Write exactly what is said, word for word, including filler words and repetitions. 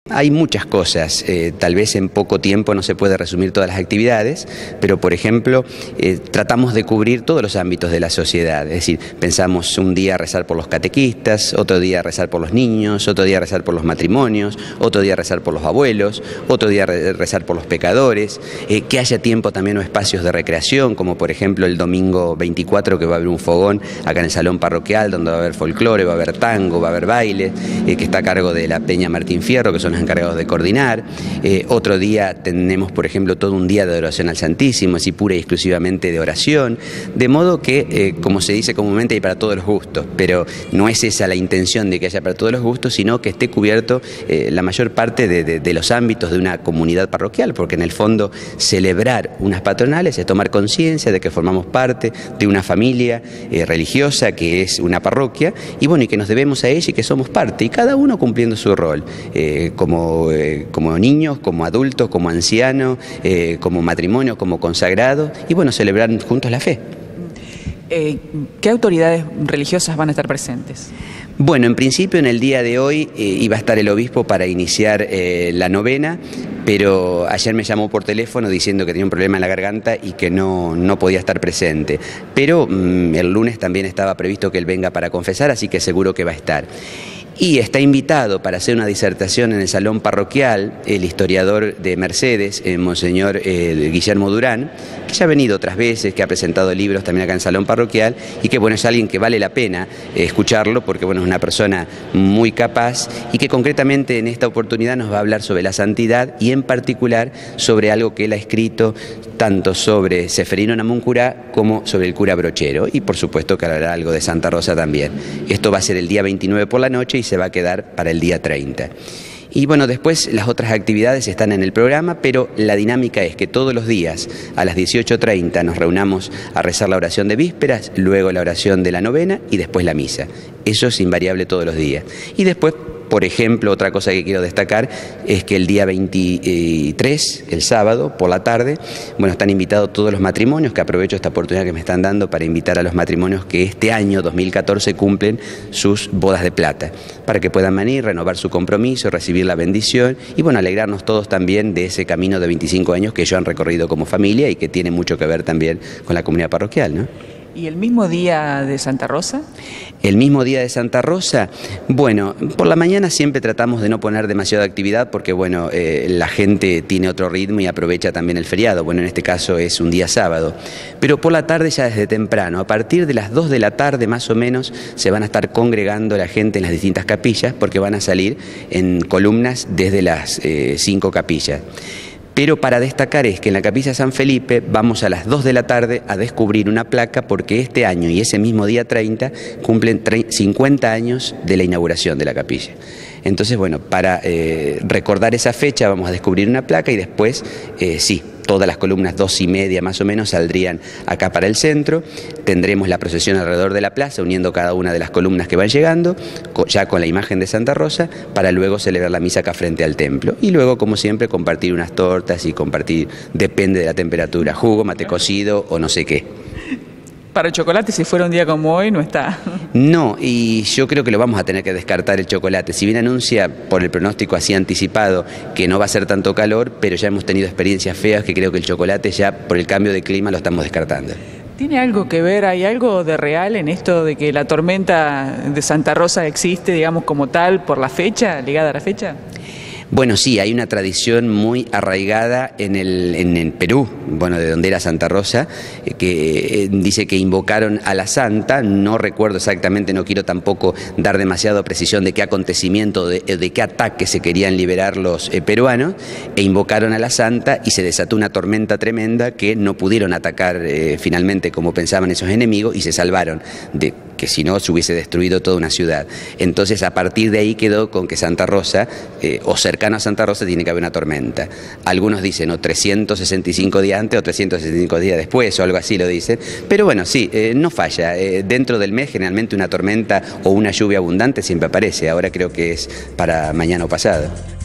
Hay muchas cosas, eh, tal vez en poco tiempo no se puede resumir todas las actividades, pero por ejemplo eh, tratamos de cubrir todos los ámbitos de la sociedad, es decir, pensamos un día rezar por los catequistas, otro día rezar por los niños, otro día rezar por los matrimonios, otro día rezar por los abuelos, otro día re rezar por los pecadores, eh, que haya tiempo también o espacios de recreación, como por ejemplo el domingo veinticuatro que va a haber un fogón acá en el salón parroquial donde va a haber folclore, va a haber tango, va a haber baile, eh, que está a cargo de la Peña Martín Fierro, que son los encargados de coordinar. Eh, otro día tenemos, por ejemplo, todo un día de oración al Santísimo, así pura y exclusivamente de oración, de modo que, eh, como se dice comúnmente, hay para todos los gustos, pero no es esa la intención de que haya para todos los gustos, sino que esté cubierto eh, la mayor parte de, de, de los ámbitos de una comunidad parroquial, porque en el fondo celebrar unas patronales es tomar conciencia de que formamos parte de una familia eh, religiosa que es una parroquia, y bueno, y que nos debemos a ella y que somos parte, y cada uno cumpliendo su rol, eh, como, eh, como niños, como adultos, como ancianos, eh, como matrimonio, como consagrado, y bueno, celebrar juntos la fe. Eh, ¿Qué autoridades religiosas van a estar presentes? Bueno, en principio en el día de hoy eh, iba a estar el obispo para iniciar eh, la novena, pero ayer me llamó por teléfono diciendo que tenía un problema en la garganta y que no, no podía estar presente. Pero mmm, el lunes también estaba previsto que él venga para confesar, así que seguro que va a estar. Y está invitado para hacer una disertación en el salón parroquial el historiador de Mercedes, eh, Monseñor eh, Guillermo Durán, que ya ha venido otras veces, que ha presentado libros también acá en el salón parroquial, y que bueno, es alguien que vale la pena eh, escucharlo, porque bueno, es una persona muy capaz y que concretamente en esta oportunidad nos va a hablar sobre la santidad y en particular sobre algo que él ha escrito tanto sobre Ceferino Namuncurá como sobre el cura Brochero, y por supuesto que hablará algo de Santa Rosa también. Esto va a ser el día veintinueve por la noche y se va a quedar para el día treinta. Y bueno, después las otras actividades están en el programa, pero la dinámica es que todos los días a las dieciocho treinta nos reunamos a rezar la oración de vísperas, luego la oración de la novena y después la misa. Eso es invariable todos los días. Y después, por ejemplo, otra cosa que quiero destacar es que el día veintitrés, el sábado, por la tarde, bueno, están invitados todos los matrimonios, que aprovecho esta oportunidad que me están dando para invitar a los matrimonios que este año, dos mil catorce, cumplen sus bodas de plata, para que puedan venir, renovar su compromiso, recibir la bendición y, bueno, alegrarnos todos también de ese camino de veinticinco años que ellos han recorrido como familia y que tiene mucho que ver también con la comunidad parroquial, ¿no? ¿Y el mismo día de Santa Rosa? El mismo día de Santa Rosa, bueno, por la mañana siempre tratamos de no poner demasiada actividad porque, bueno, eh, la gente tiene otro ritmo y aprovecha también el feriado. Bueno, en este caso es un día sábado. Pero por la tarde ya desde temprano, a partir de las dos de la tarde más o menos, se van a estar congregando la gente en las distintas capillas porque van a salir en columnas desde las eh, cinco capillas. Pero para destacar es que en la Capilla San Felipe vamos a las dos de la tarde a descubrir una placa porque este año y ese mismo día treinta cumplen cincuenta años de la inauguración de la capilla. Entonces, bueno, para eh, recordar esa fecha vamos a descubrir una placa y después, eh, sí, todas las columnas, dos y media más o menos, saldrían acá para el centro. Tendremos la procesión alrededor de la plaza, uniendo cada una de las columnas que van llegando, ya con la imagen de Santa Rosa, para luego celebrar la misa acá frente al templo. Y luego, como siempre, compartir unas tortas y compartir, depende de la temperatura, jugo, mate cocido o no sé qué. Para el chocolate, si fuera un día como hoy, no está. No, y yo creo que lo vamos a tener que descartar el chocolate. Si bien anuncia por el pronóstico así anticipado que no va a ser tanto calor, pero ya hemos tenido experiencias feas que creo que el chocolate ya por el cambio de clima lo estamos descartando. ¿Tiene algo que ver, hay algo de real en esto de que la tormenta de Santa Rosa existe, digamos, como tal, por la fecha, ligada a la fecha? Bueno, sí, hay una tradición muy arraigada en el, en el Perú, bueno, de donde era Santa Rosa, que eh, dice que invocaron a la Santa, no recuerdo exactamente, no quiero tampoco dar demasiada precisión de qué acontecimiento, de, de qué ataque se querían liberar los eh, peruanos, e invocaron a la Santa y se desató una tormenta tremenda que no pudieron atacar eh, finalmente como pensaban esos enemigos y se salvaron de que si no se hubiese destruido toda una ciudad. Entonces a partir de ahí quedó con que Santa Rosa, eh, o cercano a Santa Rosa, tiene que haber una tormenta. Algunos dicen o trescientos sesenta y cinco días antes o trescientos sesenta y cinco días después o algo así lo dicen, pero bueno, sí, eh, no falla. Eh, dentro del mes generalmente una tormenta o una lluvia abundante siempre aparece, ahora creo que es para mañana o pasado.